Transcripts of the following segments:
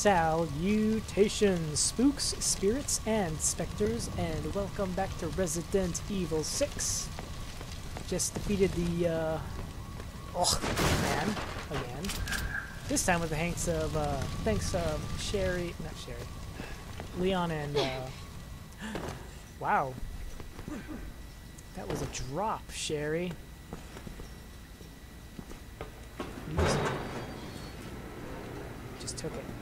Salutations, spooks, spirits, and specters, and welcome back to Resident Evil 6. Just defeated the, man, again. This time with the thanks of Leon and, wow. That was a drop, Sherry. Just took it.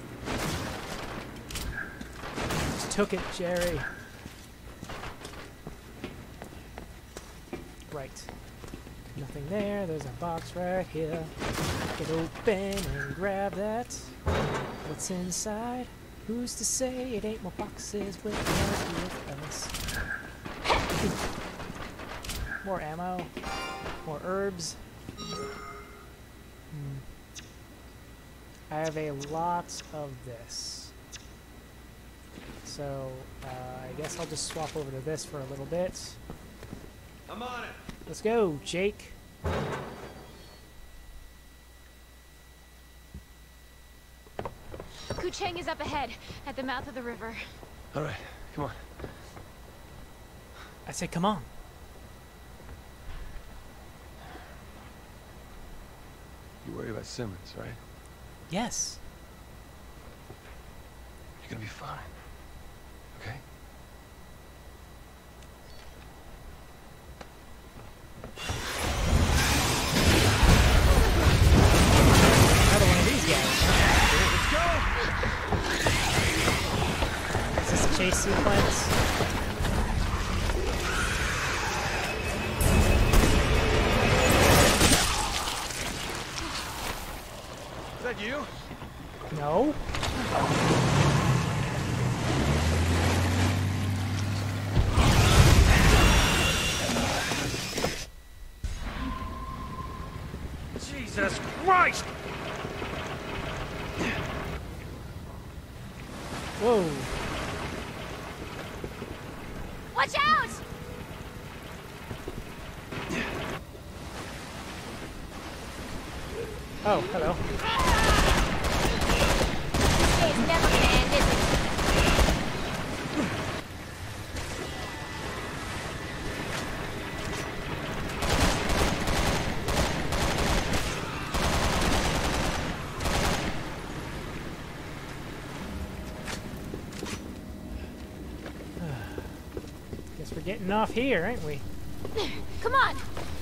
Just took it, Jerry. Right. Nothing there. There's a box right here. Get open and grab that. What's inside? Who's to say it ain't more boxes with us? More ammo. More herbs. I have a lot of this. So, I guess I'll just swap over to this for a little bit. I'm on it. Let's go, Jake. Kucheng is up ahead, at the mouth of the river. All right, come on. I said, come on. You worry about Simmons, right? Yes. You're gonna be fine. Okay? Another one of these guys. Let's go! Is this a chase sequence? Is that you? No. Jesus Christ! Whoa. Watch out! Oh, hello. It's never gonna end, is it? Guess we're getting off here, ain't we? Come on!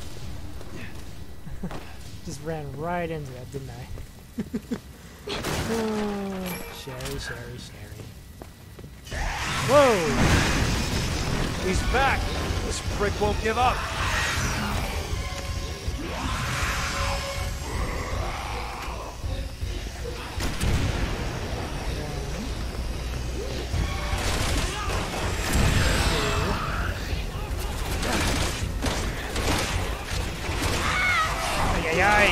Just ran right into that, didn't I? Oh, Sherry. Whoa! He's back! This prick won't give up! Ay.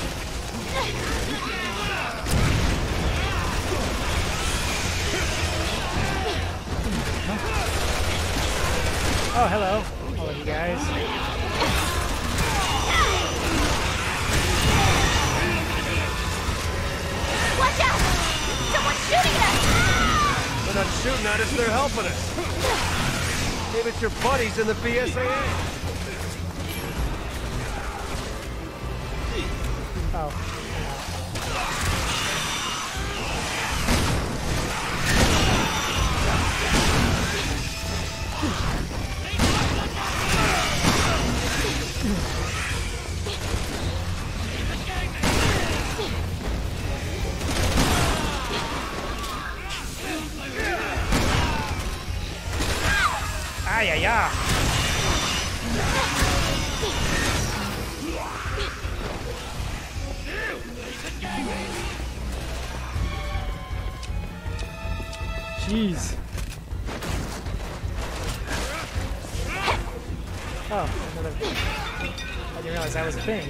Oh, hello, all of you guys. Watch out! Someone's shooting at us! They're not shooting at us, they're helping us! Maybe it's your buddies in the BSAA! Oh. Ay, ay, ay. Jeez. Oh, another. I didn't realize that was a thing.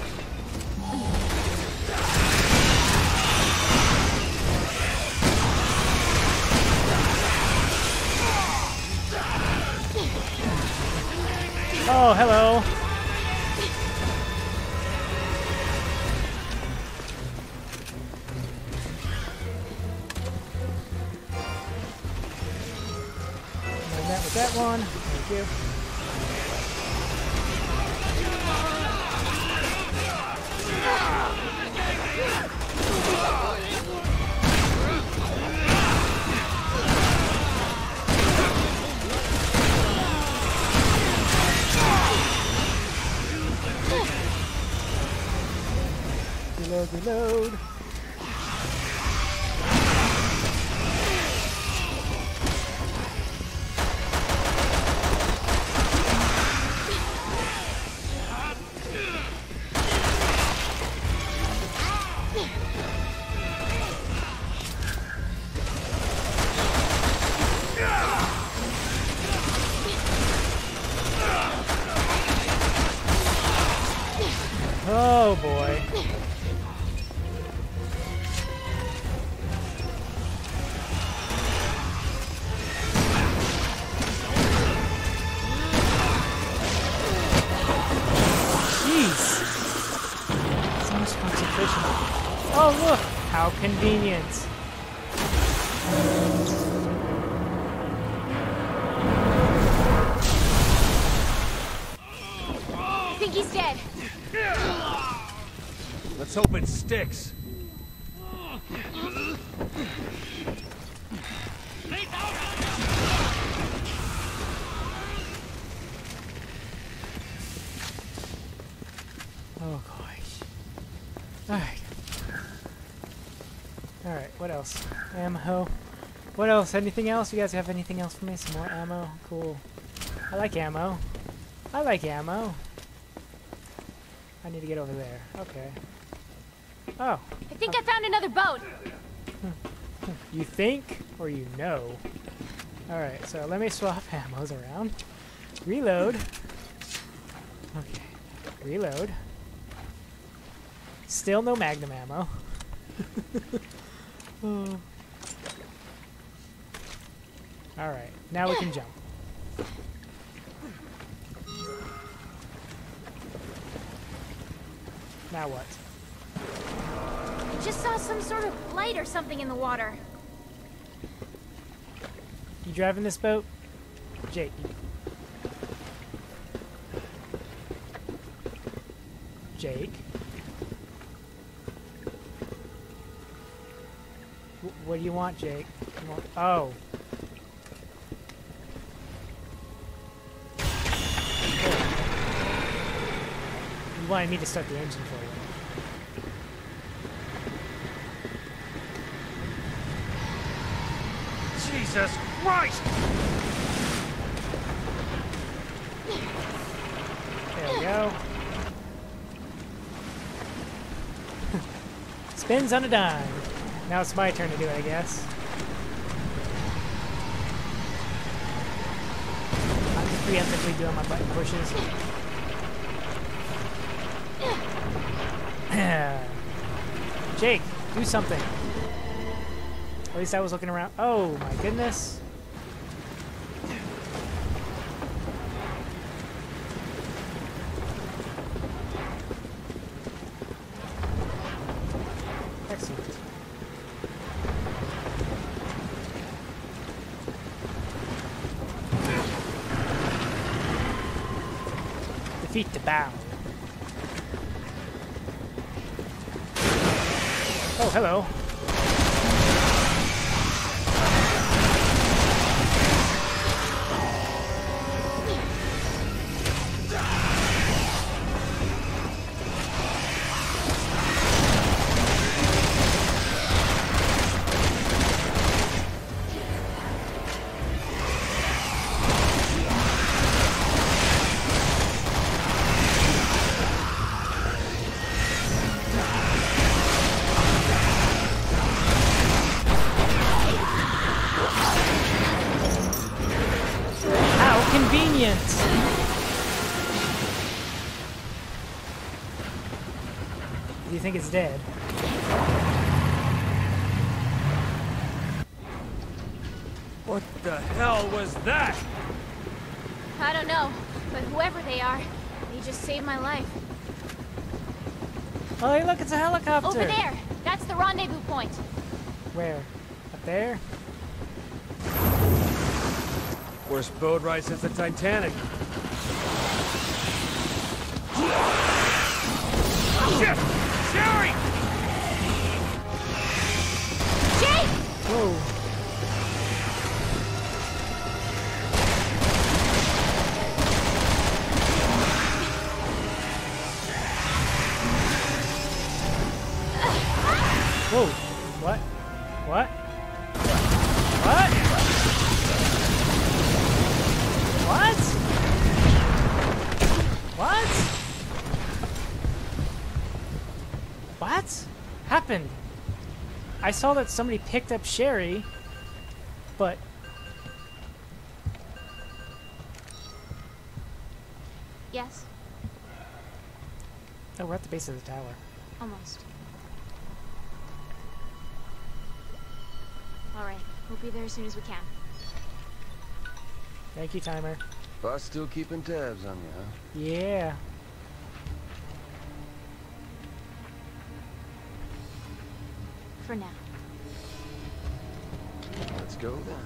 Oh, hello. Take that one. Thank you. Reload, reload. Oh boy. Jeez. So much concentration. Oh look! How convenient. I think he's dead. Let's hope it sticks. Oh gosh. Alright. Alright, what else? Ammo. What else? Anything else? You guys have anything else for me? Some more ammo? Cool. I like ammo. I like ammo. I need to get over there. Okay. Oh. I think I found another boat. You think or you know? Alright, so let me swap ammos around. Reload. Okay. Reload. Still no magnum ammo. Oh. Alright, now we can jump. Now what? I just saw some sort of light or something in the water. You driving this boat? Jake. Jake? What do you want, Jake? You want oh. You wanted me to start the engine for you. Jesus Christ! There we go. Spins on a dime. Now it's my turn to do it, I guess. I'm just preemptively doing my button pushes. Jake, do something. At least I was looking around. Oh my goodness. Excellent. Defeat the bow. Oh, hello. Convenient. Do you think it's dead? What the hell was that? I don't know, but whoever they are, they just saved my life. Oh, hey, look, it's a helicopter. Over there. That's the rendezvous point. Where? Up there? Worst boat ride since the Titanic. Shit! Sherry! Jake! Whoa. Whoa. What? What? What? What? What? What happened? I saw that somebody picked up Sherry, but... Yes, Oh, we're at the base of the tower. almost. Alright, we'll be there as soon as we can. Thank you, timer. Boss still keeping tabs on you, huh? Yeah. For now. Let's go then.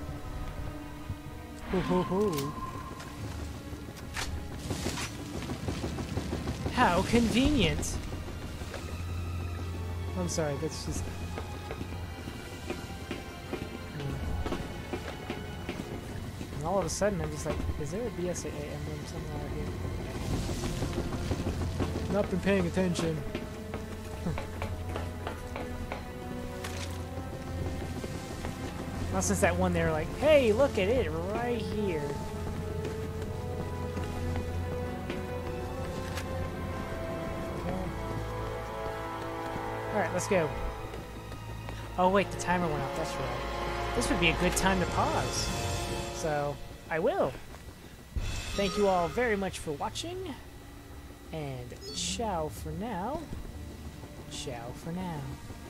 Hoo hoo hoo. How convenient. I'm sorry, that's just... And all of a sudden, I'm just like, is there a BSAA emblem somewhere out here? Not been paying attention. Not since that one they were like, hey, look at it right here. Okay. Alright, let's go. Oh wait, the timer went off, that's right. This would be a good time to pause. So, I will. Thank you all very much for watching. And ciao for now. Ciao for now.